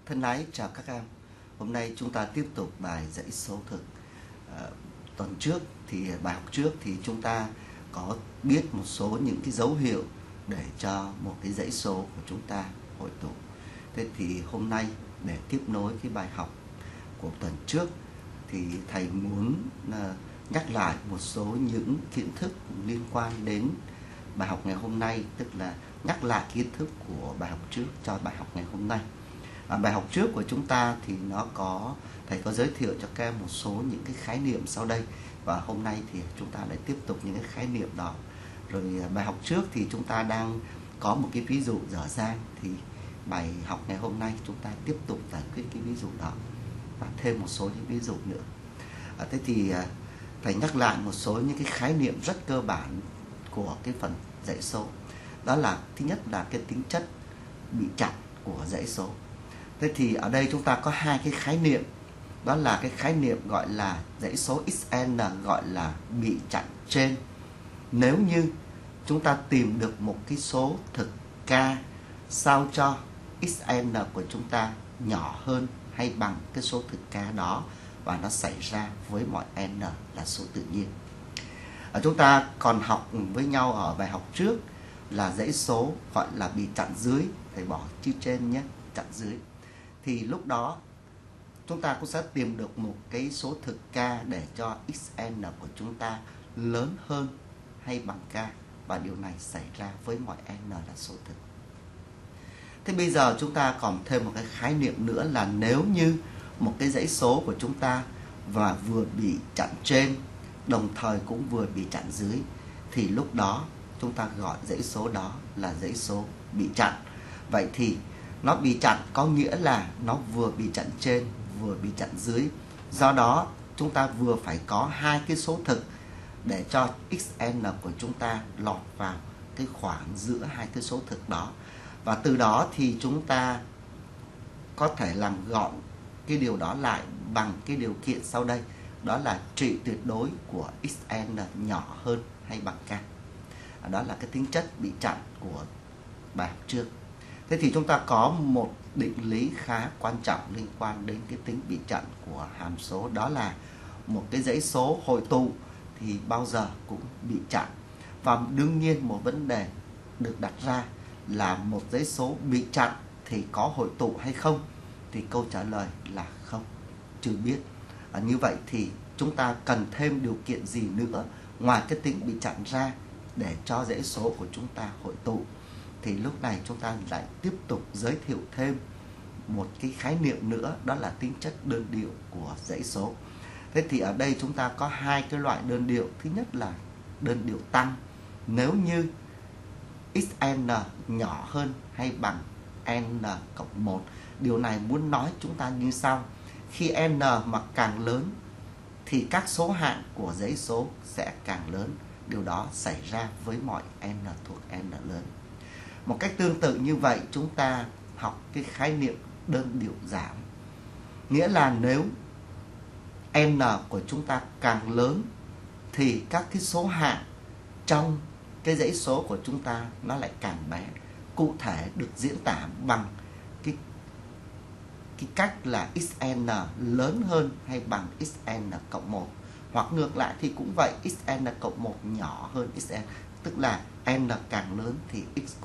Thân ái chào các em. Hôm nay chúng ta tiếp tục bài dãy số thực. Tuần trước thì bài học trước thì chúng ta có biết một số những cái dấu hiệu để cho một cái dãy số của chúng ta hội tụ. Thế thì hôm nay để tiếp nối cái bài học của tuần trước thì thầy muốn nhắc lại một số những kiến thức liên quan đến bài học ngày hôm nay, tức là nhắc lại kiến thức của bài học trước cho bài học ngày hôm nay. Bài học trước của chúng ta thì thầy có giới thiệu cho các em một số những cái khái niệm sau đây, và hôm nay thì chúng ta lại tiếp tục những cái khái niệm đó. Rồi bài học trước thì chúng ta đang có một cái ví dụ dở dang, thì bài học ngày hôm nay chúng ta tiếp tục giải quyết cái ví dụ đó và thêm một số những ví dụ nữa. Thế thì thầy nhắc lại một số những cái khái niệm rất cơ bản của cái phần dãy số. Đó là thứ nhất là cái tính chất bị chặn của dãy số. Thế thì ở đây chúng ta có hai cái khái niệm. Đó là cái khái niệm gọi là dãy số xn, gọi là bị chặn trên. Nếu như chúng ta tìm được một cái số thực k sao cho xn của chúng ta nhỏ hơn hay bằng cái số thực k đó, và nó xảy ra với mọi n là số tự nhiên. Chúng ta còn học với nhau ở bài học trước là dãy số gọi là bị chặn dưới. Thầy bỏ chữ trên nhé, chặn dưới. Thì lúc đó chúng ta cũng sẽ tìm được một cái số thực k để cho xn của chúng ta lớn hơn hay bằng k, và điều này xảy ra với mọi n là số thực. Thế bây giờ chúng ta còn thêm một cái khái niệm nữa là nếu như một cái dãy số của chúng ta và vừa bị chặn trên, đồng thời cũng vừa bị chặn dưới, thì lúc đó chúng ta gọi dãy số đó là dãy số bị chặn. Vậy thì nó bị chặn có nghĩa là nó vừa bị chặn trên vừa bị chặn dưới. Do đó chúng ta vừa phải có hai cái số thực để cho xn của chúng ta lọt vào cái khoảng giữa hai cái số thực đó. Và từ đó thì chúng ta có thể làm gọn cái điều đó lại bằng cái điều kiện sau đây. Đó là trị tuyệt đối của xn nhỏ hơn hay bằng k. Đó là cái tính chất bị chặn của bài học trước. Thế thì chúng ta có một định lý khá quan trọng liên quan đến cái tính bị chặn của hàm số. Đó là một cái dãy số hội tụ thì bao giờ cũng bị chặn. Và đương nhiên một vấn đề được đặt ra là một dãy số bị chặn thì có hội tụ hay không? Thì câu trả lời là không, chưa biết. Như vậy thì chúng ta cần thêm điều kiện gì nữa ngoài cái tính bị chặn ra để cho dãy số của chúng ta hội tụ? Thì lúc này chúng ta lại tiếp tục giới thiệu thêm một cái khái niệm nữa, đó là tính chất đơn điệu của dãy số. Thế thì ở đây chúng ta có hai cái loại đơn điệu. Thứ nhất là đơn điệu tăng. Nếu như xn nhỏ hơn hay bằng n cộng 1, điều này muốn nói chúng ta như sau. Khi n mà càng lớn thì các số hạng của dãy số sẽ càng lớn. Điều đó xảy ra với mọi n thuộc n lớn. Một cách tương tự như vậy, chúng ta học cái khái niệm đơn điệu giảm. Nghĩa là nếu n của chúng ta càng lớn thì các cái số hạng trong cái dãy số của chúng ta nó lại càng bé. Cụ thể được diễn tả bằng cái cách là xn lớn hơn hay bằng xn cộng 1. Hoặc ngược lại thì cũng vậy, xn cộng 1 nhỏ hơn xn. Tức là n càng lớn thì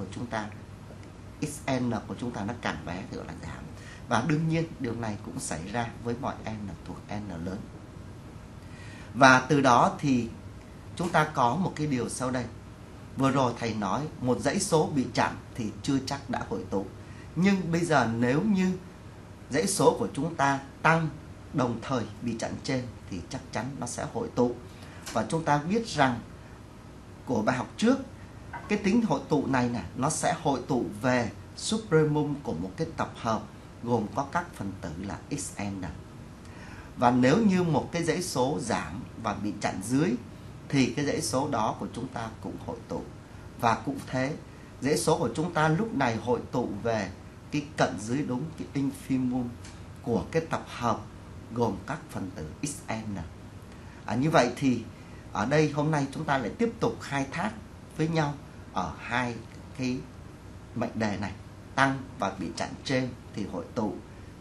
xn của chúng ta nó càng bé, thì gọi là giảm. Và đương nhiên điều này cũng xảy ra với mọi n thuộc n lớn. Và từ đó thì chúng ta có một cái điều sau đây. Vừa rồi thầy nói một dãy số bị chặn thì chưa chắc đã hội tụ. Nhưng bây giờ nếu như dãy số của chúng ta tăng đồng thời bị chặn trên thì chắc chắn nó sẽ hội tụ. Và chúng ta biết rằng của bài học trước, cái tính hội tụ này nó sẽ hội tụ về supremum của một cái tập hợp gồm có các phần tử là xn. Và nếu như một cái dãy số giảm và bị chặn dưới thì cái dãy số đó của chúng ta cũng hội tụ. Và cũng thế, dãy số của chúng ta lúc này hội tụ về cái cận dưới đúng cái infimum của cái tập hợp gồm các phần tử xn. Như vậy thì ở đây hôm nay chúng ta lại tiếp tục khai thác với nhau ở hai cái mệnh đề này. Tăng và bị chặn trên thì hội tụ,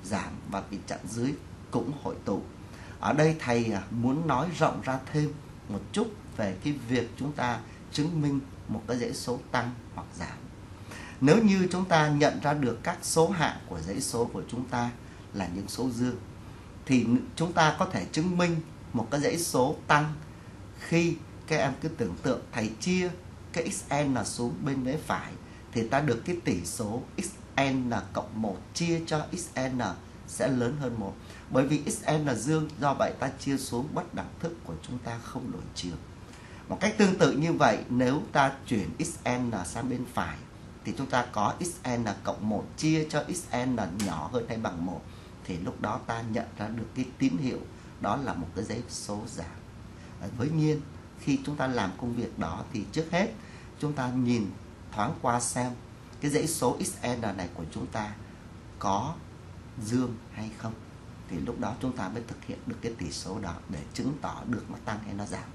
giảm và vị chẵn dưới cũng hội tụ. Ở đây thầy muốn nói rộng ra thêm một chút về cái việc chúng ta chứng minh một cái dãy số tăng hoặc giảm. Nếu như chúng ta nhận ra được các số hạng của dãy số của chúng ta là những số dương, thì chúng ta có thể chứng minh một cái dãy số tăng khi các em cứ tưởng tượng thầy chia cái xn xuống bên vế phải thì ta được cái tỷ số xn cộng 1 chia cho xn sẽ lớn hơn 1. Bởi vì xn dương, do vậy ta chia xuống bất đẳng thức của chúng ta không đổi chiều. Một cách tương tự như vậy, nếu ta chuyển xn sang bên phải thì chúng ta có xn cộng 1 chia cho xn nhỏ hơn hay bằng 1. Thì lúc đó ta nhận ra được cái tín hiệu đó là một cái dãy số giảm. Với nhiên, khi chúng ta làm công việc đó thì trước hết chúng ta nhìn thoáng qua xem cái dãy số xn này của chúng ta có dương hay không. Thì lúc đó chúng ta mới thực hiện được cái tỷ số đó để chứng tỏ được nó tăng hay nó giảm.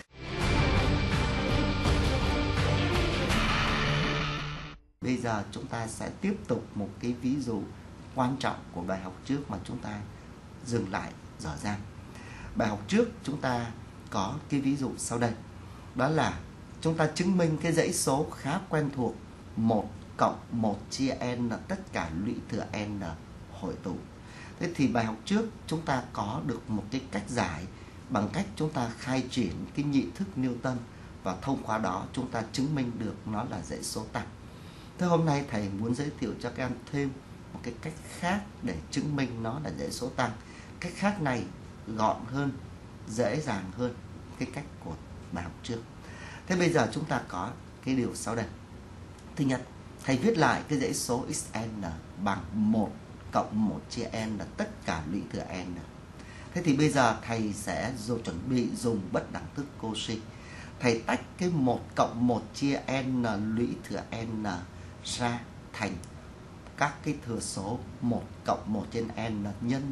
Bây giờ chúng ta sẽ tiếp tục một cái ví dụ quan trọng của bài học trước mà chúng ta dừng lại dở dang. Bài học trước chúng ta có cái ví dụ sau đây. Đó là chúng ta chứng minh cái dãy số khá quen thuộc 1 cộng 1 chia n là tất cả lũy thừa n hội tụ. Thế thì bài học trước chúng ta có được một cái cách giải bằng cách chúng ta khai triển cái nhị thức Newton, và thông qua đó chúng ta chứng minh được nó là dãy số tăng. Thế hôm nay thầy muốn giới thiệu cho các em thêm một cái cách khác để chứng minh nó là dãy số tăng. Cách khác này gọn hơn, dễ dàng hơn cái cách của bài học trước. Thế bây giờ chúng ta có cái điều sau đây. Thứ nhất, thầy viết lại cái dãy số xn bằng 1 cộng 1 chia n là tất cả lũy thừa n. Thế thì bây giờ thầy sẽ chuẩn bị dùng bất đẳng thức Cauchy. Thầy tách cái 1 cộng 1 chia n lũy thừa n ra thành các cái thừa số 1 cộng 1 trên n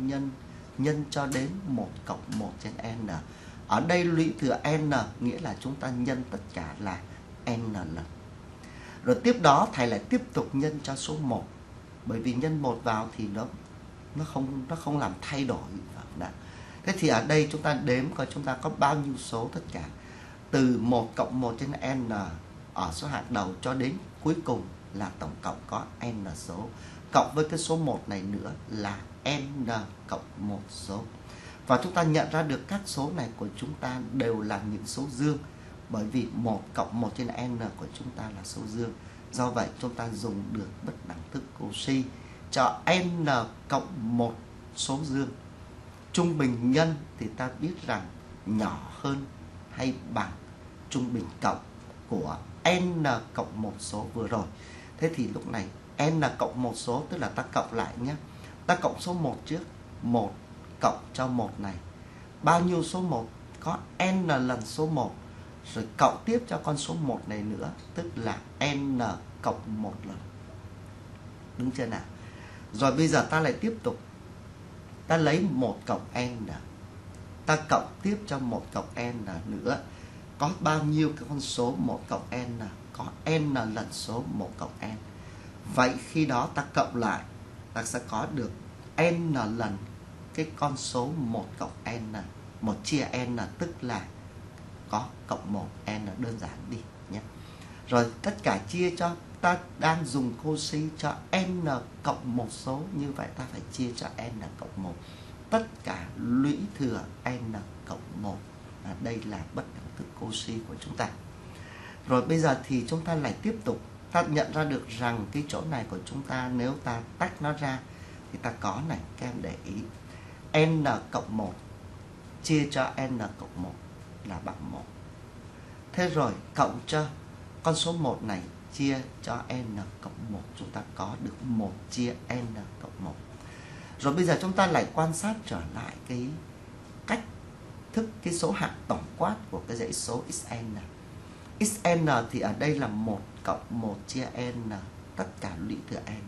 nhân cho đến 1 cộng 1 trên n. Ở đây lũy thừa n nghĩa là chúng ta nhân tất cả là n lần. Rồi tiếp đó thầy lại tiếp tục nhân cho số 1. Bởi vì nhân 1 vào thì nó không làm thay đổi. Thế thì ở đây chúng ta đếm coi chúng ta có bao nhiêu số tất cả. Từ 1 cộng 1 trên n ở số hạng đầu cho đến cuối cùng là tổng cộng có n số. Cộng với cái số 1 này nữa là n cộng 1 số. Và chúng ta nhận ra được các số này của chúng ta đều là những số dương. Bởi vì 1 cộng 1 trên n của chúng ta là số dương. Do vậy chúng ta dùng được bất đẳng thức Cauchy cho n cộng 1 số dương. Trung bình nhân thì ta biết rằng nhỏ hơn hay bằng trung bình cộng của n cộng 1 số vừa rồi. Thế thì lúc này n cộng 1 số tức là ta cộng lại nhé. Ta cộng số 1 trước. 1 cộng cho 1 này. Bao nhiêu số 1? Có n lần số 1. Rồi cộng tiếp cho con số 1 này nữa, tức là n cộng 1 lần. Đúng chưa nào? Rồi bây giờ ta lại tiếp tục. Ta lấy 1 cộng n. Ta cộng tiếp cho 1 cộng n nữa. Có bao nhiêu cái con số 1 cộng n? Có n lần số 1 cộng n. Vậy khi đó ta cộng lại, ta sẽ có được n lần cái con số 1 cộng n. 1 chia n tức là có cộng 1, n đơn giản đi nhé. Rồi tất cả chia cho, ta đang dùng Cauchy cho n cộng 1 số, như vậy ta phải chia cho n cộng 1. Tất cả lũy thừa n cộng 1. Đây là bất đẳng thức Cauchy của chúng ta. Rồi bây giờ thì chúng ta lại tiếp tục. Ta nhận ra được rằng cái chỗ này của chúng ta nếu ta tách nó ra thì ta có này, các em để ý. N cộng 1 chia cho n cộng 1 là bằng 1. Thế rồi cộng cho con số 1 này chia cho n cộng 1, chúng ta có được 1 chia n cộng 1. Rồi bây giờ chúng ta lại quan sát trở lại cái cách thức cái số hạng tổng quát của cái dãy số xn. Xn thì ở đây là 1 cộng 1 chia n tất cả lũy thừa n.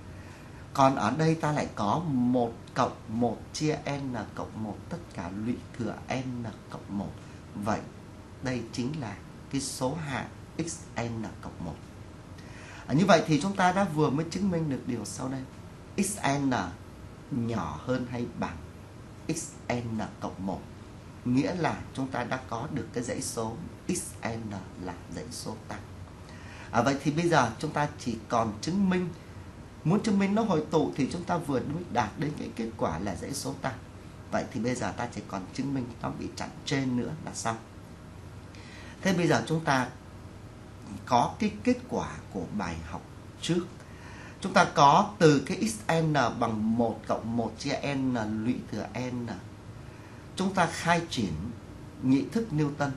Còn ở đây ta lại có 1 cộng 1 chia n cộng 1 tất cả lũy thừa n cộng 1. Vậy đây chính là cái số hạng xn cộng 1. Như vậy thì chúng ta đã vừa mới chứng minh được điều sau đây. Xn nhỏ hơn hay bằng xn cộng 1. Nghĩa là chúng ta đã có được cái dãy số xn là dãy số tăng. Vậy thì bây giờ chúng ta chỉ còn chứng minh, muốn chứng minh nó hội tụ thì chúng ta vừa mới đạt đến cái kết quả là dãy số tăng. Vậy thì bây giờ ta chỉ còn chứng minh nó bị chặn trên nữa là xong. Thế bây giờ chúng ta có cái kết quả của bài học trước. Chúng ta có từ cái xn bằng 1 cộng 1 chia n lũy thừa n. Chúng ta khai triển nhị thức Newton.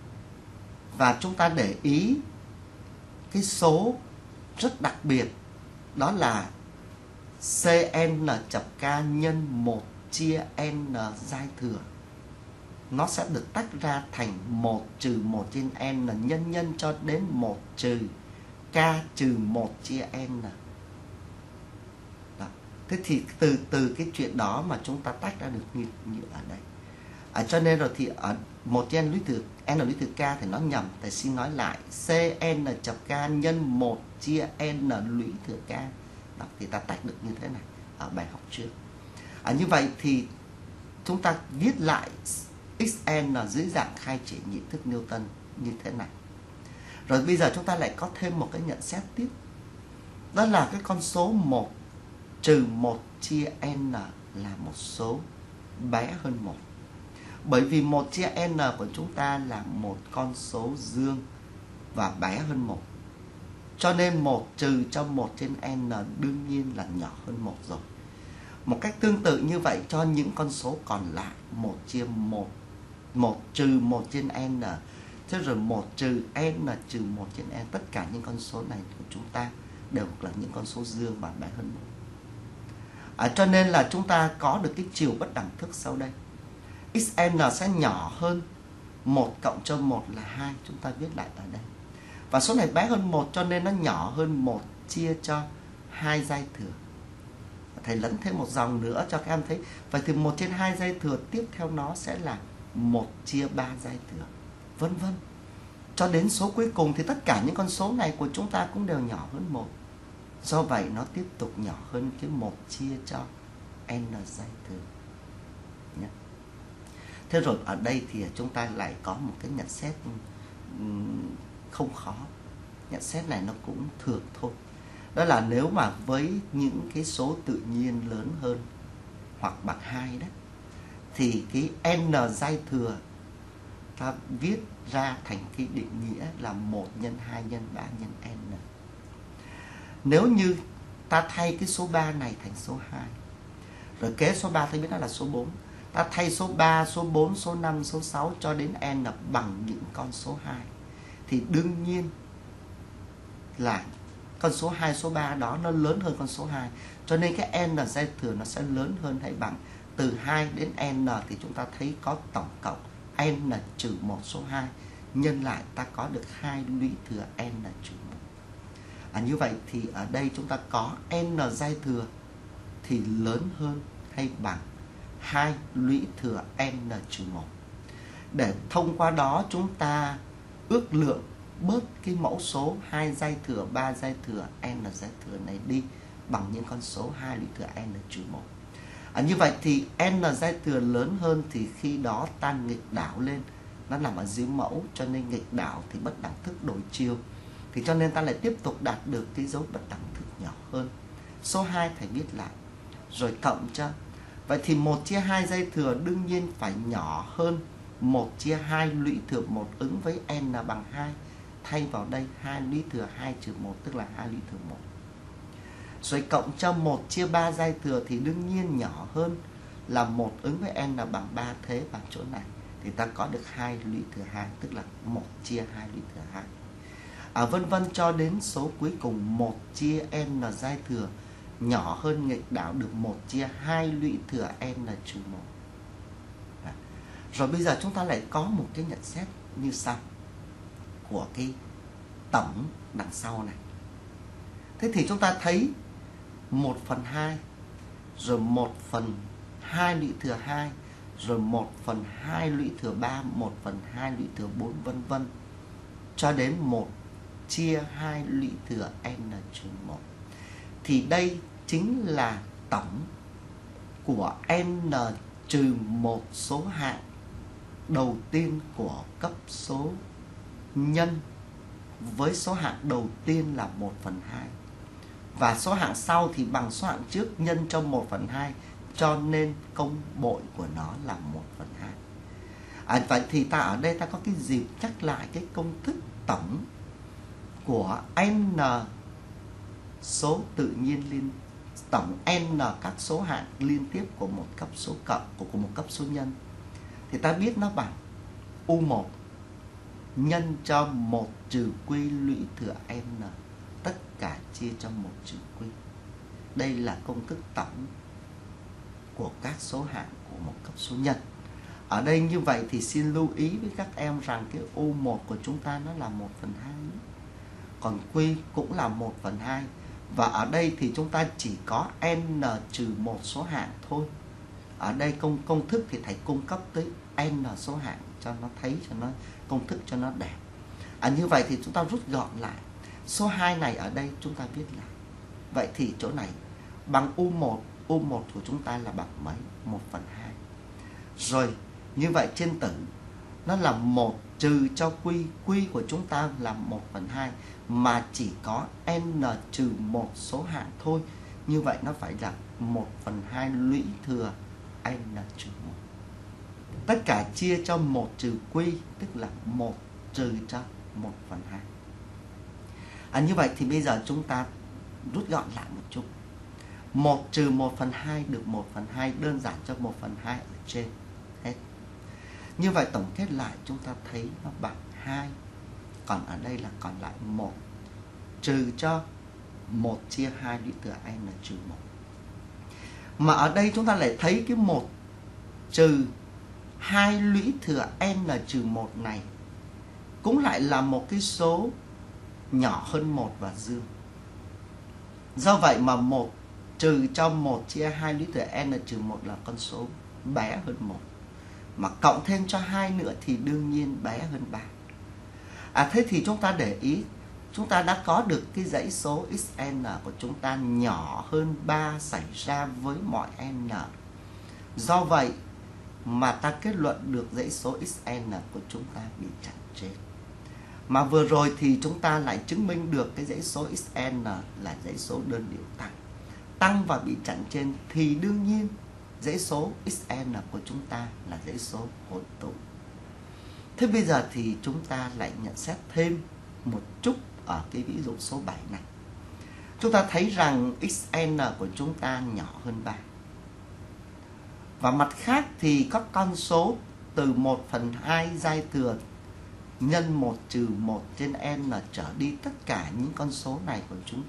Và chúng ta để ý cái số rất đặc biệt, đó là Cn chấm k nhân 1 chia n giai thừa. Nó sẽ được tách ra thành 1 trừ 1 trên n nhân cho đến 1 trừ k trừ 1 chia n. Đó. Thế thì từ cái chuyện đó mà chúng ta tách ra được như ở đây. Cho nên rồi thì ở 1 chia n lũy thừa k thì nó nhầm. Thầy xin nói lại, Cn chấm k nhân 1 chia n lũy thừa k. Đó, thì ta tách được như thế này ở bài học trước. Như vậy thì chúng ta viết lại xn dưới dạng khai triển nhị thức Newton như thế này. Rồi bây giờ chúng ta lại có thêm một cái nhận xét tiếp. Đó là cái con số 1 trừ 1 chia n là một số bé hơn 1. Bởi vì 1 chia n của chúng ta là một con số dương và bé hơn 1. Cho nên 1 trừ cho 1 trên n đương nhiên là nhỏ hơn 1 rồi. Một cách tương tự như vậy cho những con số còn lại, 1 chia 1, 1 trừ 1 trên n, thế rồi 1 trừ n trừ 1 trên n, tất cả những con số này của chúng ta đều là những con số dương và bé hơn 1. Cho nên là chúng ta có được cái chiều bất đẳng thức sau đây. Xn sẽ nhỏ hơn 1 cộng cho 1 là 2, chúng ta viết lại ở đây. Và số này bé hơn 1 cho nên nó nhỏ hơn 1 chia cho 2 giai thừa. Thầy lẫn thêm một dòng nữa cho các em thấy. Vậy thì 1 trên 2 giai thừa tiếp theo nó sẽ là 1 chia 3 giai thừa, vân vân. Cho đến số cuối cùng thì tất cả những con số này của chúng ta cũng đều nhỏ hơn 1. Do vậy nó tiếp tục nhỏ hơn cái 1 chia cho n giai thừa. Nhé. Thế rồi ở đây thì chúng ta lại có một cái nhận xét không khó. Nhận xét này nó cũng thường thôi. Đó là nếu mà với những cái số tự nhiên lớn hơn hoặc bằng 2 đó, thì cái n giai thừa ta viết ra thành cái định nghĩa là 1 nhân 2 nhân 3 nhân n. Nếu như ta thay cái số 3 này thành số 2, rồi kế số 3 ta biết nó là số 4, ta thay số 3, số 4, số 5, số 6 cho đến n bằng những con số 2, thì đương nhiên là con số 2, số 3 đó nó lớn hơn con số 2. Cho nên cái n giai thừa nó sẽ lớn hơn hay bằng từ 2 đến n, thì chúng ta thấy có tổng cộng n trừ 1 số 2. Nhân lại ta có được 2 lũy thừa n trừ 1. Như vậy thì ở đây chúng ta có n giai thừa thì lớn hơn hay bằng 2 lũy thừa n trừ 1. Để thông qua đó chúng ta ước lượng bớt cái mẫu số 2 giai thừa, 3 giai thừa, n giai thừa này đi bằng những con số 2 lũy thừa n trừ 1. Như vậy thì n giai thừa lớn hơn thì khi đó ta nghịch đảo lên, nó nằm ở dưới mẫu, cho nên nghịch đảo thì bất đẳng thức đổi chiều. Thì cho nên ta lại tiếp tục đạt được cái dấu bất đẳng thức nhỏ hơn. Số 2 thầy viết lại, rồi cộng cho. Vậy thì 1 chia 2 giai thừa đương nhiên phải nhỏ hơn 1 chia 2 lũy thừa 1 ứng với n bằng 2. Thay vào đây 2 lũy thừa 2 trừ 1 tức là 2 lũy thừa 1. Rồi cộng cho 1 chia 3 giai thừa thì đương nhiên nhỏ hơn là 1 ứng với n bằng 3 thế bằng chỗ này. Thì ta có được 2 lũy thừa 2 tức là 1 chia 2 lũy thừa 2. Vân vân cho đến số cuối cùng 1 chia n giai thừa nhỏ hơn nghịch đảo được 1 chia 2 lũy thừa n trừ 1. Rồi bây giờ chúng ta lại có một cái nhận xét như sau của cái tổng đằng sau này. Thế thì chúng ta thấy 1/2, rồi 1/2 lũy thừa 2, rồi 1/2 lũy thừa 3, 1/2 lũy thừa 4, vân vân cho đến 1 chia 2 lũy thừa n trừ 1. Thì đây chính là tổng của n trừ một số hạng đầu tiên của cấp số nhân với số hạng đầu tiên là 1/2. Và số hạng sau thì bằng số hạng trước nhân cho 1/2, cho nên công bội của nó là 1/2. Vậy thì ta ở đây ta có cái dịp nhắc lại cái công thức tổng của n số tự nhiên tổng n các số hạng liên tiếp của một cấp số cộng của một cấp số nhân. Thì ta biết nó bằng U1 nhân cho 1 trừ quy lũy thừa n, tất cả chia cho 1 trừ quy. Đây là công thức tổng của các số hạng của một cấp số nhân. Ở đây như vậy thì xin lưu ý với các em rằng cái U1 của chúng ta nó là 1/2, còn Q cũng là 1/2. Và ở đây thì chúng ta chỉ có n trừ một số hạng thôi. Ở đây công thức thì thầy cung cấp tới n số hạng cho nó thấy, cho nó công thức cho nó đẹp. Như vậy thì chúng ta rút gọn lại. Số 2 này ở đây chúng ta biết là, vậy thì chỗ này bằng U1 của chúng ta là bằng mấy? 1/2. Rồi như vậy trên tử nó là 1 trừ cho Q của chúng ta là 1/2, mà chỉ có n trừ một số hạng thôi. Như vậy nó phải là 1/2 lũy thừa n trừ 1. Tất cả chia cho 1 trừ Q, tức là 1 trừ cho 1/2. Như vậy thì bây giờ chúng ta rút gọn lại một chút. 1 trừ 1/2 được 1/2, đơn giản cho 1/2 ở trên hết. Như vậy tổng kết lại chúng ta thấy nó bằng 2. Còn ở đây là còn lại 1 trừ cho 1 chia 2 lũy thừa n trừ 1. Mà ở đây chúng ta lại thấy cái 1 trừ 2 lũy thừa n trừ 1 này cũng lại là một cái số nhỏ hơn 1 và dương. Do vậy mà 1 trừ cho 1 chia 2 lũy thừa n trừ 1 là con số bé hơn 1. Mà cộng thêm cho 2 nữa thì đương nhiên bé hơn 3. Thế thì chúng ta để ý, chúng ta đã có được cái dãy số xn của chúng ta nhỏ hơn 3 xảy ra với mọi n. Do vậy mà ta kết luận được dãy số xn của chúng ta bị chẵn trên. Mà vừa rồi thì chúng ta lại chứng minh được cái dãy số xn là dãy số đơn điệu tăng và bị chẵn trên, thì đương nhiên dãy số xn của chúng ta là dãy số hội tụ. Thế bây giờ thì chúng ta lại nhận xét thêm một chút ở cái ví dụ số 7 này. Chúng ta thấy rằng xn của chúng ta nhỏ hơn 3. Và mặt khác thì các con số từ 1/2 giai thừa nhân 1 trừ 1 trên n trở đi, tất cả những con số này của chúng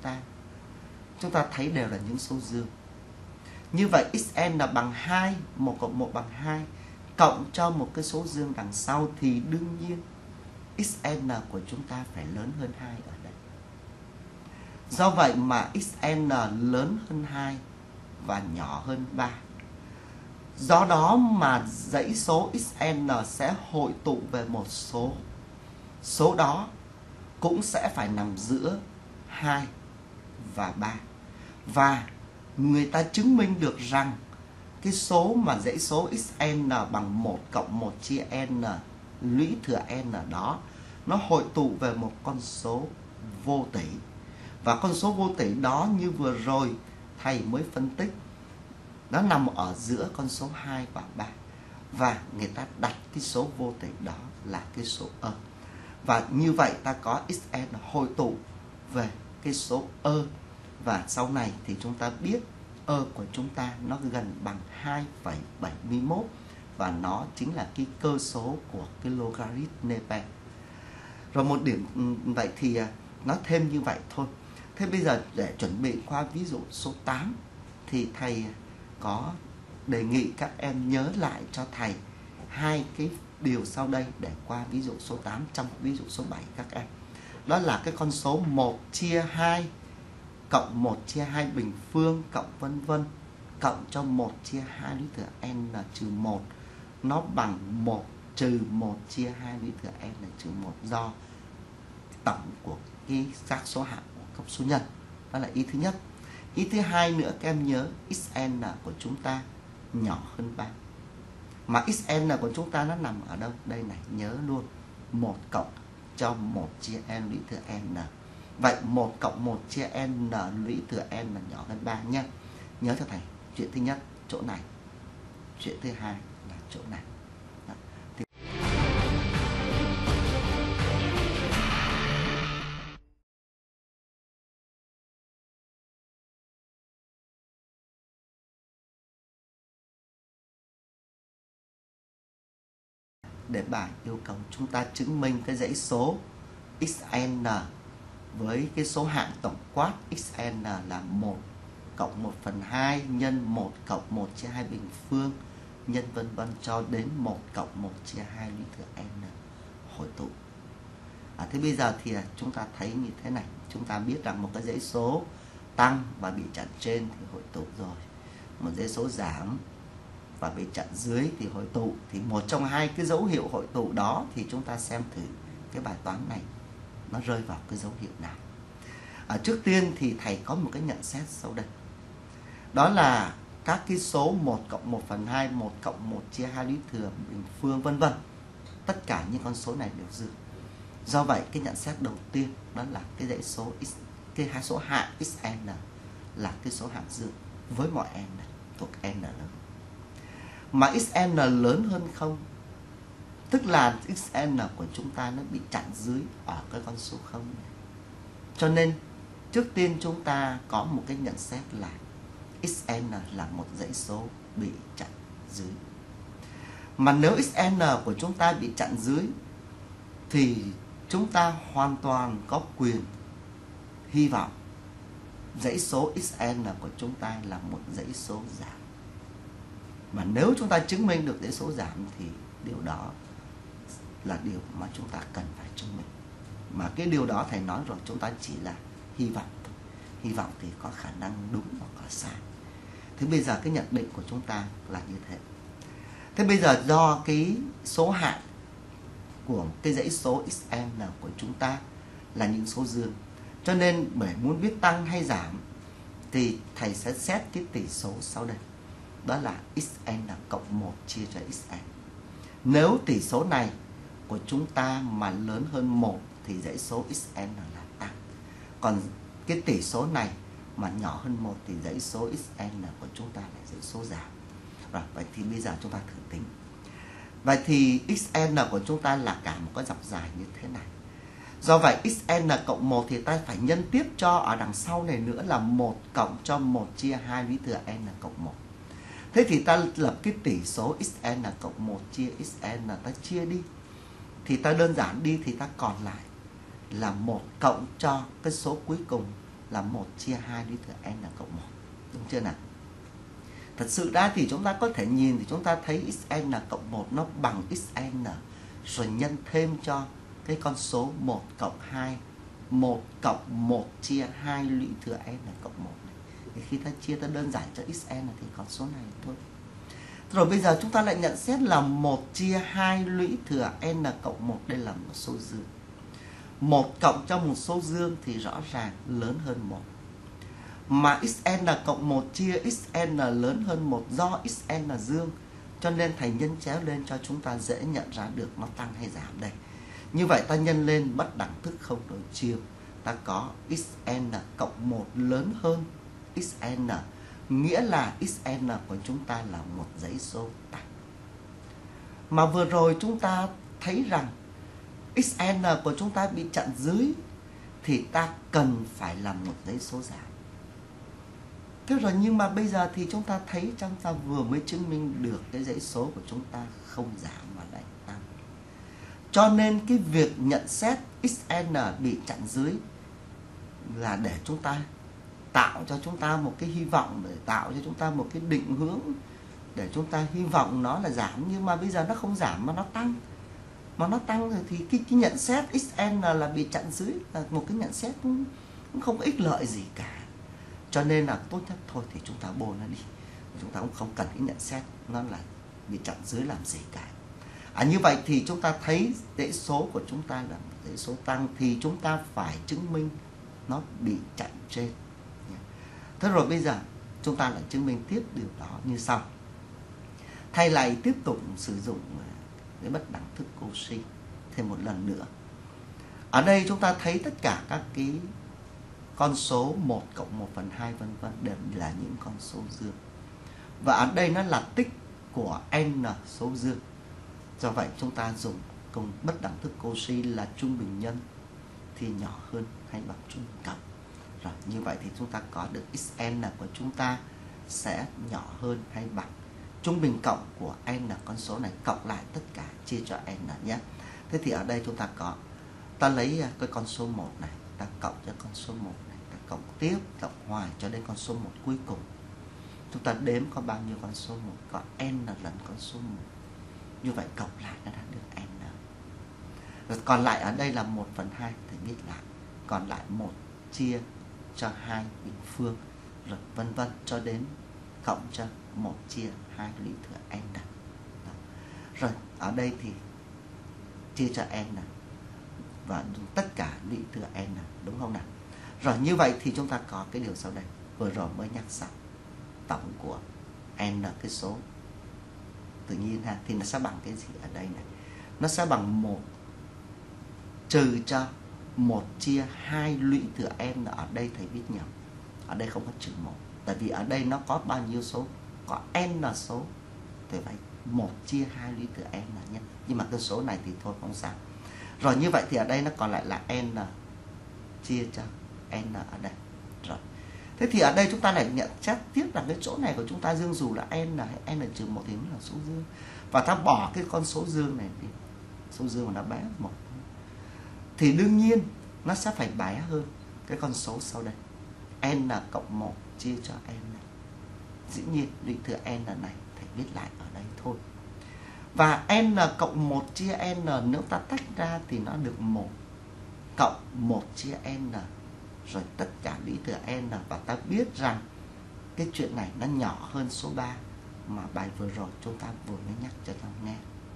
ta thấy đều là những số dương. Như vậy xn bằng 2, 1 cộng 1 bằng 2, cộng cho một cái số dương đằng sau thì đương nhiên xn của chúng ta phải lớn hơn 2 ở đây. Do vậy mà xn lớn hơn 2 và nhỏ hơn 3. Do đó mà dãy số xn sẽ hội tụ về một số. Số đó cũng sẽ phải nằm giữa 2 và 3. Và người ta chứng minh được rằng cái số mà dãy số xn bằng 1 cộng 1 chia n lũy thừa n đó, nó hội tụ về một con số vô tỷ. Và con số vô tỷ đó như vừa rồi thầy mới phân tích, nó nằm ở giữa con số 2 và 3. Và người ta đặt cái số vô tỷ đó là cái số ơ. Và như vậy ta có xn hội tụ về cái số ơ. Và sau này thì chúng ta biết ơ của chúng ta nó gần bằng 2,71. Và nó chính là cái cơ số của cái logarit Nepe. Rồi một điểm vậy thì nó thêm như vậy thôi. Thế bây giờ để chuẩn bị qua ví dụ số 8 thì thầy có đề nghị các em nhớ lại cho thầy hai cái điều sau đây để qua ví dụ số 8 trong ví dụ số 7 các em. Đó là cái con số 1 chia 2 cộng 1 chia 2 bình phương cộng vân vân cộng cho 1 chia 2 lũy thừa n trừ 1, nó bằng 1 trừ 1 chia 2 lũy thừa n trừ 1 do tổng của cái các số hạng của cấp số nhân. Đó là ý thứ nhất. Ý thứ hai nữa các em nhớ xn của chúng ta nhỏ hơn 3. Mà xn của chúng ta nó nằm ở đâu? Đây này, nhớ luôn. 1 cộng cho 1 chia n lũy thừa n. Vậy 1 cộng 1 chia n lũy thừa n là nhỏ hơn 3 nhé. Nhớ cho thầy, chuyện thứ nhất chỗ này, chuyện thứ hai là chỗ này. Đó. Để bài yêu cầu chúng ta chứng minh cái dãy số xn với cái số hạng tổng quát xn là 1 cộng 1/2 nhân 1 cộng 1 chia 2 bình phương nhân vân vân cho đến 1 cộng 1 chia 2 lũy thừa n hội tụ. Thế bây giờ thì chúng ta thấy như thế này, chúng ta biết rằng một cái dãy số tăng và bị chặn trên thì hội tụ rồi, một dãy số giảm và bị chặn dưới thì hội tụ. Thì một trong hai cái dấu hiệu hội tụ đó thì chúng ta xem thử cái bài toán này nó rơi vào cái dấu hiệu nào. Trước tiên thì thầy có một cái nhận xét sau đây. Đó là các cái số 1 cộng 1/2, 1 cộng 1 chia 2 lũy thừa bình phương vân vân, tất cả những con số này đều dương. Do vậy cái nhận xét đầu tiên đó là cái dãy số cái hai số hạng xn là cái số hạng dương với mọi n thuộc n lớn. Mà xn lớn hơn 0, tức là xn của chúng ta nó bị chặn dưới ở cái con số 0 này. Cho nên trước tiên chúng ta có một cái nhận xét là xn là một dãy số bị chặn dưới. Mà nếu xn của chúng ta bị chặn dưới thì chúng ta hoàn toàn có quyền hy vọng dãy số xn của chúng ta là một dãy số giảm. Mà nếu chúng ta chứng minh được dãy số giảm thì điều đó là điều mà chúng ta cần phải chứng minh. Mà cái điều đó thầy nói rồi, chúng ta chỉ là hy vọng. Hy vọng thì có khả năng đúng hoặc là sai. Thế bây giờ cái nhận định của chúng ta là như thế. Thế bây giờ do cái số hạng của cái dãy số xn của chúng ta là những số dương, cho nên để muốn biết tăng hay giảm thì thầy sẽ xét cái tỷ số sau đây. Đó là xn cộng 1 chia cho xn. Nếu tỷ số này của chúng ta mà lớn hơn 1 thì dãy số xn là tăng. Còn cái tỷ số này mà nhỏ hơn 1 thì dãy số xn của chúng ta là dãy số giảm. Rồi, vậy thì bây giờ chúng ta thử tính. Vậy thì xn của chúng ta là cả một cái dọc dài như thế này. Do vậy xn cộng 1 thì ta phải nhân tiếp cho ở đằng sau này nữa là 1 cộng cho 1 chia 2 lũy thừa n cộng 1. Thế thì ta lập cái tỷ số xn cộng 1 chia xn ta chia đi. Thì ta đơn giản đi thì ta còn lại là 1 cộng cho cái số cuối cùng là 1 chia 2 lũy thừa n cộng 1. Đúng chưa nào? Thật sự ra thì chúng ta có thể nhìn thì chúng ta thấy xn cộng 1 nó bằng xn rồi nhân thêm cho cái con số 1 cộng 2, 1 cộng 1 chia 2 lũy thừa n cộng 1 này. Thì khi ta chia ta đơn giản cho xn thì có số này thôi. Rồi bây giờ chúng ta lại nhận xét là 1 chia 2 lũy thừa n cộng 1 đây là một số dương. 1 cộng cho một số dương thì rõ ràng lớn hơn 1. Mà xn cộng 1 chia xn lớn hơn 1 do xn dương, cho nên thầy nhân chéo lên cho chúng ta dễ nhận ra được nó tăng hay giảm đây. Như vậy ta nhân lên bất đẳng thức không đối chiều. Ta có xn cộng 1 lớn hơn xn, nghĩa là xn của chúng ta là một dãy số tăng. Mà vừa rồi chúng ta thấy rằng xn của chúng ta bị chặn dưới thì ta cần phải là một dãy số giảm. Thế rồi nhưng mà bây giờ thì chúng ta thấy chúng ta vừa mới chứng minh được cái dãy số của chúng ta không giảm mà lại tăng. Cho nên cái việc nhận xét xn bị chặn dưới là để chúng ta tạo cho chúng ta một cái hy vọng, để tạo cho chúng ta một cái định hướng, để chúng ta hy vọng nó là giảm, nhưng mà bây giờ nó không giảm mà nó tăng. Mà nó tăng rồi thì cái nhận xét xn là bị chặn dưới là một cái nhận xét cũng không có ích lợi gì cả. Cho nên là tốt nhất thôi thì chúng ta bôi nó đi. Chúng ta cũng không cần cái nhận xét nó là bị chặn dưới làm gì cả. Như vậy thì chúng ta thấy dãy số của chúng ta là một dãy số tăng thì chúng ta phải chứng minh nó bị chặn trên. Thế rồi bây giờ chúng ta lại chứng minh tiếp điều đó như sau. thầy lại tiếp tục sử dụng cái bất đẳng thức Cauchy thêm một lần nữa. Ở đây chúng ta thấy tất cả các cái con số 1 cộng 1 phần 2 vân vân đều là những con số dương. Và ở đây nó là tích của n số dương. Do vậy chúng ta dùng công bất đẳng thức Cauchy là trung bình nhân thì nhỏ hơn hay bằng trung bình cộng. Rồi như vậy thì chúng ta có được xn của chúng ta sẽ nhỏ hơn hay bằng trung bình cộng của n con số này cộng lại tất cả chia cho n nhé. Thế thì ở đây chúng ta có, ta lấy cái con số 1 này, ta cộng cho con số 1 này, ta cộng tiếp, cộng hoài cho đến con số 1 cuối cùng. Chúng ta đếm có bao nhiêu con số 1, có n lần con số 1. Như vậy cộng lại nó đã được n. Rồi còn lại ở đây là 1 phần 2, thầy viết lại. Còn lại 1 chia cho 2 bình phương, rồi vân vân cho đến cộng cho 1 chia 2 lũy thừa n. Đó. Rồi ở đây thì chia cho n và tất cả lũy thừa n, đúng không nào? Rồi như vậy thì chúng ta có cái điều sau đây. Vừa rồi mới nhắc xong, tổng của n cái số tự nhiên ha, thì nó sẽ bằng cái gì ở đây này? Nó sẽ bằng 1 trừ cho 1 chia 2 lũy thừa n. Ở đây thầy viết nhầm, ở đây không có trừ 1, tại vì ở đây nó có bao nhiêu số? Có n số, thì phải 1 chia 2 lũy thừa n nhé. Nhưng mà cái số này thì thôi không sao. Rồi như vậy thì ở đây nó còn lại là n chia cho n ở đây. Rồi. Thế thì ở đây chúng ta lại nhận xét tiếp là cái chỗ này của chúng ta dương dù là n hay n trừ 1 thì nó là số dương. Và ta bỏ cái con số dương này đi, số dương mà nó bé 1, thì đương nhiên nó sẽ phải bé hơn cái con số sau đây. N cộng 1 chia cho n. Dĩ nhiên lũy thừa n này thầy viết lại ở đây thôi. Và n cộng 1 chia n nếu ta tách ra thì nó được 1 cộng 1 chia n. Rồi tất cả lũy thừa n. Và ta biết rằng cái chuyện này nó nhỏ hơn số 3 mà bài vừa rồi chúng ta vừa mới nhắc cho nhau nghe.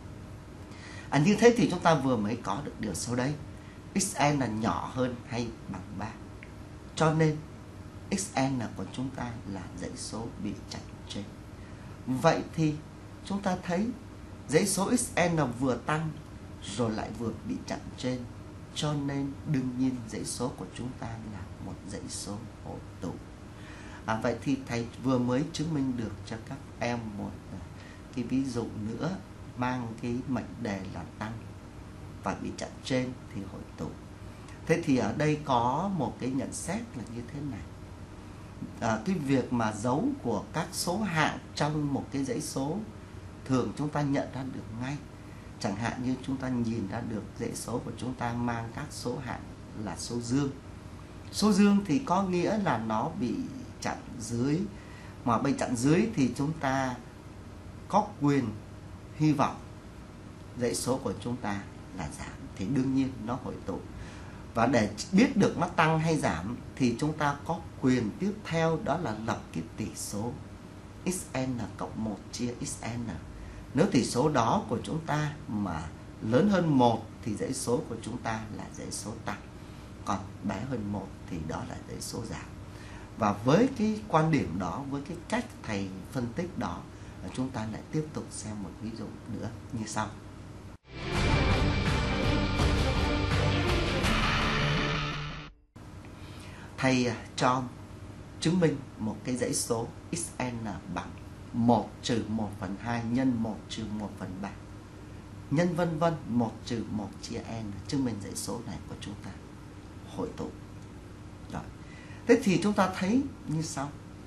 Như thế thì chúng ta vừa mới có được điều sau đây. Xn là nhỏ hơn hay bằng 3. Cho nên Xn của chúng ta là dãy số bị chặn trên. Vậy thì chúng ta thấy dãy số Xn vừa tăng rồi lại vừa bị chặn trên. Cho nên đương nhiên dãy số của chúng ta là một dãy số hội tụ. Vậy thì thầy vừa mới chứng minh được cho các em một cái ví dụ nữa mang cái mệnh đề là tăng và bị chặn trên thì hội tụ. Thế thì ở đây có một cái nhận xét là như thế này. Cái việc mà dấu của các số hạng trong một cái dãy số thường chúng ta nhận ra được ngay. Chẳng hạn như chúng ta nhìn ra được dãy số của chúng ta mang các số hạng là số dương. Số dương thì có nghĩa là nó bị chặn dưới. Mà bị chặn dưới thì chúng ta có quyền hy vọng dãy số của chúng ta là giảm, thì đương nhiên nó hội tụ. Và để biết được nó tăng hay giảm thì chúng ta có quyền tiếp theo, đó là lập cái tỷ số xn cộng 1 chia xn. Nếu tỷ số đó của chúng ta mà lớn hơn 1 thì dãy số của chúng ta là dãy số tăng. Còn bé hơn 1 thì đó là dãy số giảm. Và với cái quan điểm đó, với cái cách thầy phân tích đó, chúng ta lại tiếp tục xem một ví dụ nữa như sau. Thầy cho chứng minh một cái dãy số xn bằng 1 trừ 1 phần 2 nhân 1 trừ 1 phần 3 nhân vân vân 1 trừ 1 chia n, chứng minh dãy số này của chúng ta hội tụ. Rồi. Thế thì chúng ta thấy như sau.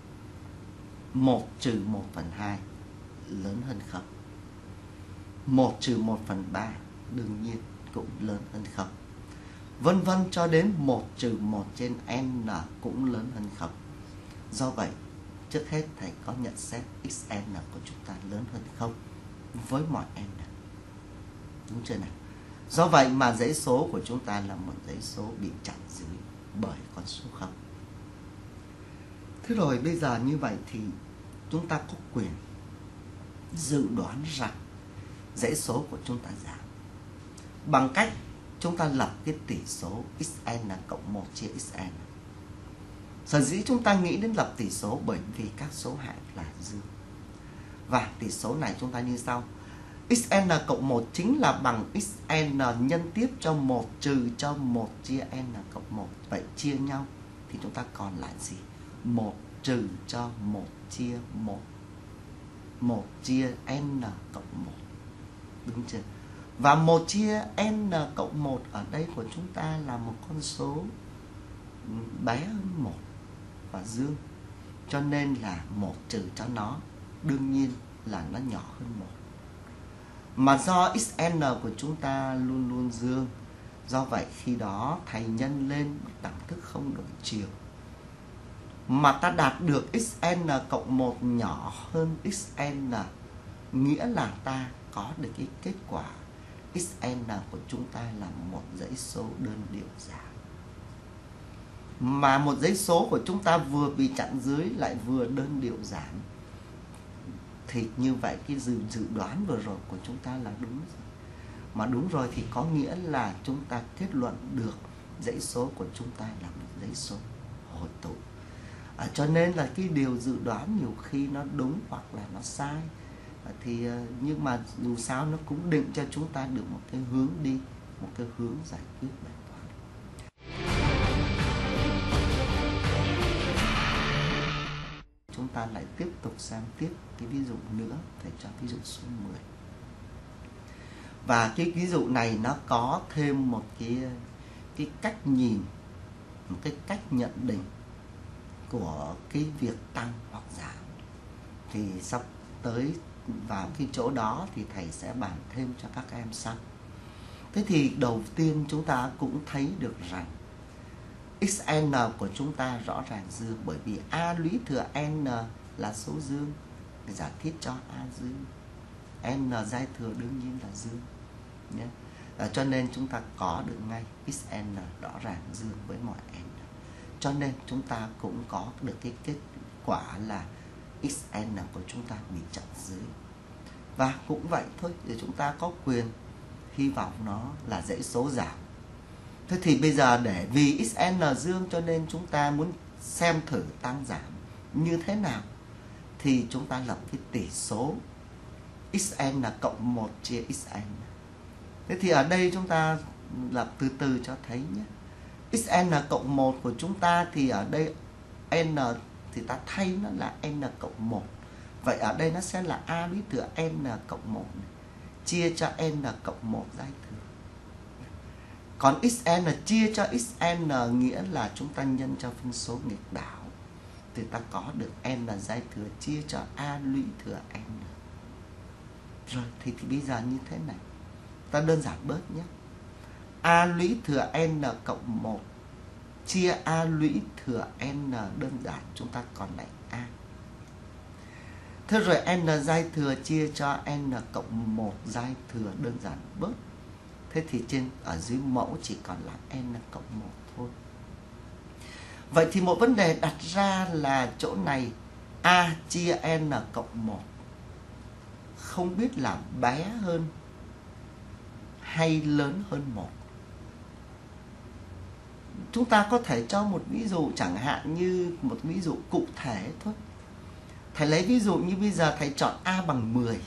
1 trừ 1 phần 2 lớn hơn 0. 1 trừ 1 phần 3 đương nhiên cũng lớn hơn 0. Vân vân cho đến 1 trừ 1 trên n cũng lớn hơn 0. Do vậy, trước hết thầy có nhận xét xn của chúng ta lớn hơn 0 với mọi n. Đúng chưa nào? Do vậy mà dãy số của chúng ta là một dãy số bị chặn dưới bởi con số 0. Thế rồi bây giờ như vậy thì chúng ta có quyền dự đoán rằng dãy số của chúng ta giảm bằng cách chúng ta lập cái tỷ số xn cộng 1 chia xn. Sở dĩ chúng ta nghĩ đến lập tỷ số bởi vì các số hạng là dương. Và tỷ số này chúng ta như sau. Xn cộng 1 chính là bằng Xn nhân tiếp cho 1 trừ cho 1 chia n cộng 1. Vậy chia nhau thì chúng ta còn lại gì? 1 trừ cho 1 chia 1. 1 chia n cộng 1. Đúng chưa? Và 1 chia n cộng 1 ở đây của chúng ta là một con số bé hơn 1 và dương. Cho nên là 1 trừ cho nó đương nhiên là nó nhỏ hơn 1. Mà do Xn của chúng ta luôn luôn dương, do vậy khi đó thầy nhân lên đẳng thức không đổi chiều, mà ta đạt được Xn cộng 1 nhỏ hơn Xn, nghĩa là ta có được cái kết quả Xn của chúng ta là một dãy số đơn điệu giảm. Mà một dãy số của chúng ta vừa bị chặn dưới lại vừa đơn điệu giảm, thì như vậy cái dự đoán vừa rồi của chúng ta là đúng rồi. Mà đúng rồi thì có nghĩa là chúng ta kết luận được dãy số của chúng ta là một dãy số hội tụ. Cho nên là cái điều dự đoán nhiều khi nó đúng hoặc là nó sai, thì nhưng mà dù sao nó cũng định cho chúng ta được một cái hướng đi, một cái hướng giải quyết bài toán. Chúng ta lại tiếp tục sang tiếp cái ví dụ nữa, thầy cho ví dụ số 10. Và cái ví dụ này nó có thêm một cái cách nhìn, một cái cách nhận định của cái việc tăng hoặc giảm. Thì sắp tới vào cái chỗ đó thì thầy sẽ bàn thêm cho các em sau. Thế thì đầu tiên chúng ta cũng thấy được rằng Xn của chúng ta rõ ràng dương, bởi vì A lũy thừa N là số dương, để giả thiết cho A dương. N giai thừa đương nhiên là dương nhé. Cho nên chúng ta có được ngay Xn rõ ràng dương với mọi n. Cho nên chúng ta cũng có được cái kết quả là Xn của chúng ta bị chặn dưới. Và cũng vậy thôi, để chúng ta có quyền hy vọng nó là dãy số giảm. Thế thì bây giờ để vì Xn dương cho nên chúng ta muốn xem thử tăng giảm như thế nào, thì chúng ta lập cái tỷ số Xn cộng 1 chia Xn. Thế thì ở đây chúng ta lập từ từ cho thấy nhé. Xn cộng 1 của chúng ta thì ở đây n thì ta thay nó là n cộng 1. Vậy ở đây nó sẽ là A lũy thừa n cộng 1 này, chia cho n cộng 1 giai thừa. Còn Xn chia cho Xn nghĩa là chúng ta nhân cho phân số nghịch đảo, thì ta có được n giai thừa chia cho A lũy thừa n. Rồi thì bây giờ như thế này, ta đơn giản bớt nhé. A lũy thừa n cộng 1 chia A lũy thừa n đơn giản, chúng ta còn lại A. Thế rồi n giai thừa chia cho n cộng 1 giai thừa đơn giản bớt. Thế thì ở dưới mẫu chỉ còn lại n cộng 1 thôi. Vậy thì một vấn đề đặt ra là chỗ này A chia n cộng 1 không biết là bé hơn hay lớn hơn 1. Chúng ta có thể cho một ví dụ, chẳng hạn như một ví dụ cụ thể thôi. Thầy lấy ví dụ như bây giờ thầy chọn A bằng 10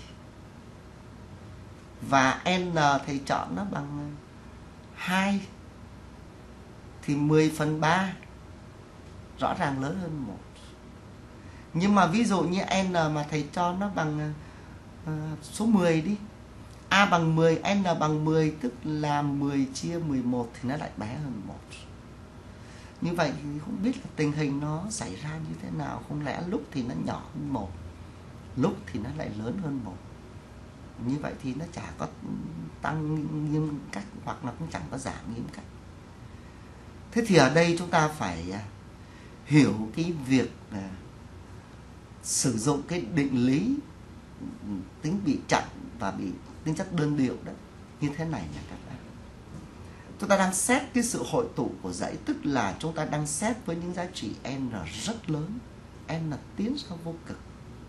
và n thầy chọn nó bằng 2, thì 10/3 rõ ràng lớn hơn 1. Nhưng mà ví dụ như n mà thầy cho nó bằng số 10 đi, A bằng 10, n bằng 10, tức là 10 chia 11 thì nó lại bé hơn 1. Như vậy thì không biết là tình hình nó xảy ra như thế nào. Không lẽ lúc thì nó nhỏ hơn 1, lúc thì nó lại lớn hơn 1. Như vậy thì nó chả có tăng nghiêm cách, hoặc là cũng chẳng có giảm nghiêm cách. Thế thì ở đây chúng ta phải hiểu cái việc sử dụng cái định lý tính bị chặn và bị tính chất đơn điệu đó như thế này nha các bạn. Chúng ta đang xét cái sự hội tụ của dãy, tức là chúng ta đang xét với những giá trị n rất lớn, n tiến ra vô cực.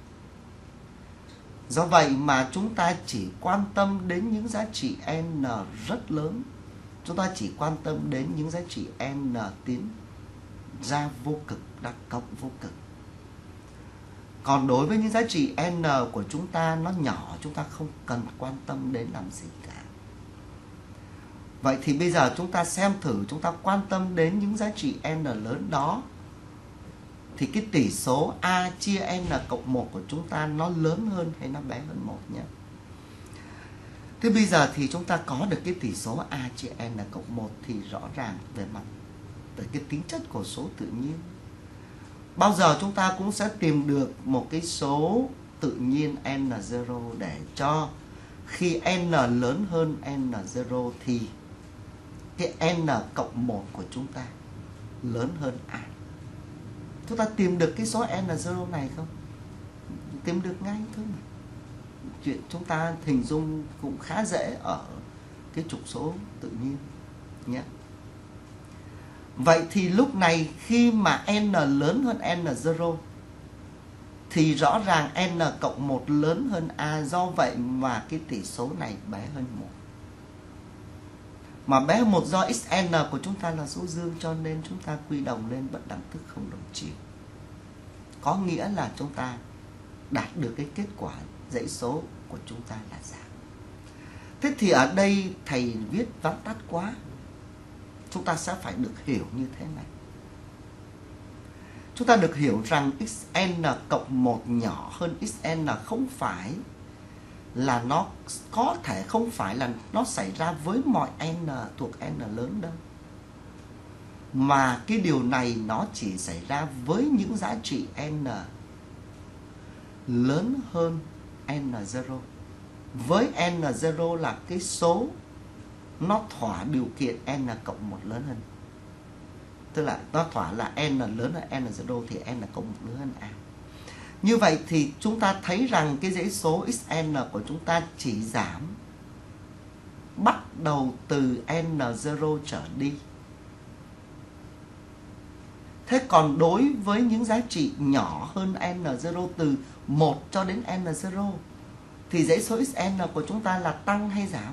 Do vậy mà chúng ta chỉ quan tâm đến những giá trị n rất lớn, chúng ta chỉ quan tâm đến những giá trị n tiến ra vô cực, đặc cộng vô cực. Còn đối với những giá trị n của chúng ta nó nhỏ, chúng ta không cần quan tâm đến làm gì cả. Vậy thì bây giờ chúng ta xem thử, chúng ta quan tâm đến những giá trị n lớn đó, thì cái tỷ số A chia n cộng 1 của chúng ta nó lớn hơn hay nó bé hơn 1 nhé. Thế bây giờ thì chúng ta có được cái tỷ số A chia n cộng 1 thì rõ ràng về cái tính chất của số tự nhiên, bao giờ chúng ta cũng sẽ tìm được một cái số tự nhiên n0 để cho khi n lớn hơn n0 thì cái n cộng 1 của chúng ta lớn hơn A. Chúng ta tìm được cái số n0 này không? Tìm được ngay thôi mà. Chuyện chúng ta hình dung cũng khá dễ ở cái trục số tự nhiên nhé. Vậy thì lúc này khi mà n lớn hơn n0 thì rõ ràng n cộng 1 lớn hơn A, do vậy mà cái tỷ số này bé hơn 1. Mà bé hơn 1 do xn của chúng ta là số dương, cho nên chúng ta quy đồng lên bất đẳng thức không đồng chiều. Có nghĩa là chúng ta đạt được cái kết quả dãy số của chúng ta là giảm. Thế thì ở đây thầy viết vắn tắt quá, chúng ta sẽ phải được hiểu như thế này. Chúng ta được hiểu rằng xn cộng 1 nhỏ hơn xn không phải là nó có thể không phải là nó xảy ra với mọi n thuộc n lớn đâu. Mà cái điều này nó chỉ xảy ra với những giá trị n lớn hơn n0. Với n0 là cái số nó thỏa điều kiện n cộng 1 lớn hơn. Tức là nó thỏa là n lớn hơn n0 thì n cộng 1 lớn hơn A. Như vậy thì chúng ta thấy rằng cái dãy số xn của chúng ta chỉ giảm bắt đầu từ n0 trở đi. Thế còn đối với những giá trị nhỏ hơn n0 từ 1 cho đến n0 thì dãy số xn của chúng ta là tăng hay giảm?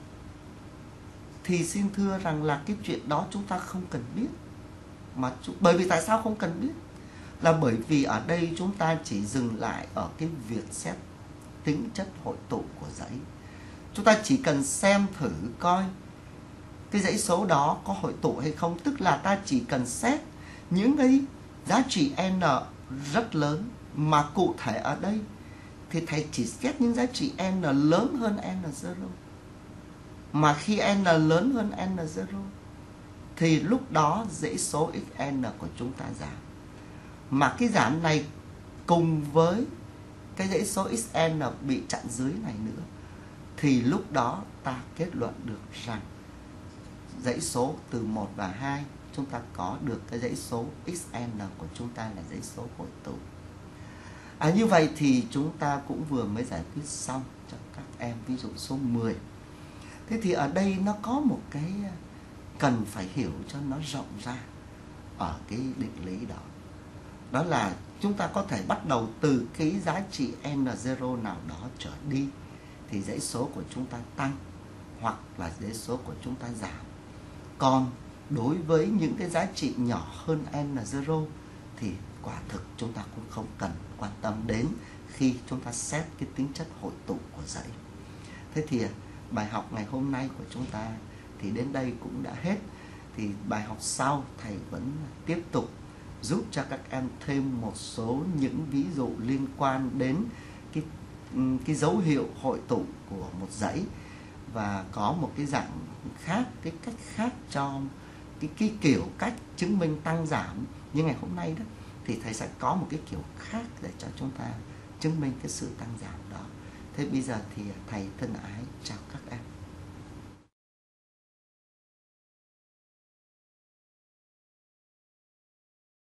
Thì xin thưa rằng là cái chuyện đó chúng ta không cần biết. Bởi vì tại sao không cần biết? Là bởi vì ở đây chúng ta chỉ dừng lại ở cái việc xét tính chất hội tụ của dãy. Chúng ta chỉ cần xem thử coi cái dãy số đó có hội tụ hay không. Tức là ta chỉ cần xét những cái giá trị n rất lớn. Mà cụ thể ở đây thì thầy chỉ xét những giá trị n lớn hơn n0. Mà khi n lớn hơn n0 thì lúc đó dãy số xn của chúng ta giảm. Mà cái giảm này cùng với cái dãy số xn bị chặn dưới này nữa thì lúc đó ta kết luận được rằng dãy số từ 1 và 2 chúng ta có được cái dãy số xn của chúng ta là dãy số hội tụ. Như vậy thì chúng ta cũng vừa mới giải quyết xong cho các em ví dụ số 10. Thế thì ở đây nó có một cái cần phải hiểu cho nó rộng ra ở cái định lý đó. Đó là chúng ta có thể bắt đầu từ cái giá trị n0 nào đó trở đi thì dãy số của chúng ta tăng hoặc là dãy số của chúng ta giảm. Còn đối với những cái giá trị nhỏ hơn n0 thì quả thực chúng ta cũng không cần quan tâm đến khi chúng ta xét cái tính chất hội tụ của dãy. Thế thì bài học ngày hôm nay của chúng ta thì đến đây cũng đã hết. Thì bài học sau thầy vẫn tiếp tục giúp cho các em thêm một số những ví dụ liên quan đến cái dấu hiệu hội tụ của một dãy, và có một cái dạng khác, cái cách khác cho cái kiểu cách chứng minh tăng giảm như ngày hôm nay đó, thì thầy sẽ có một cái kiểu khác để cho chúng ta chứng minh cái sự tăng giảm đó. Thế bây giờ thì thầy thân ái chào các em.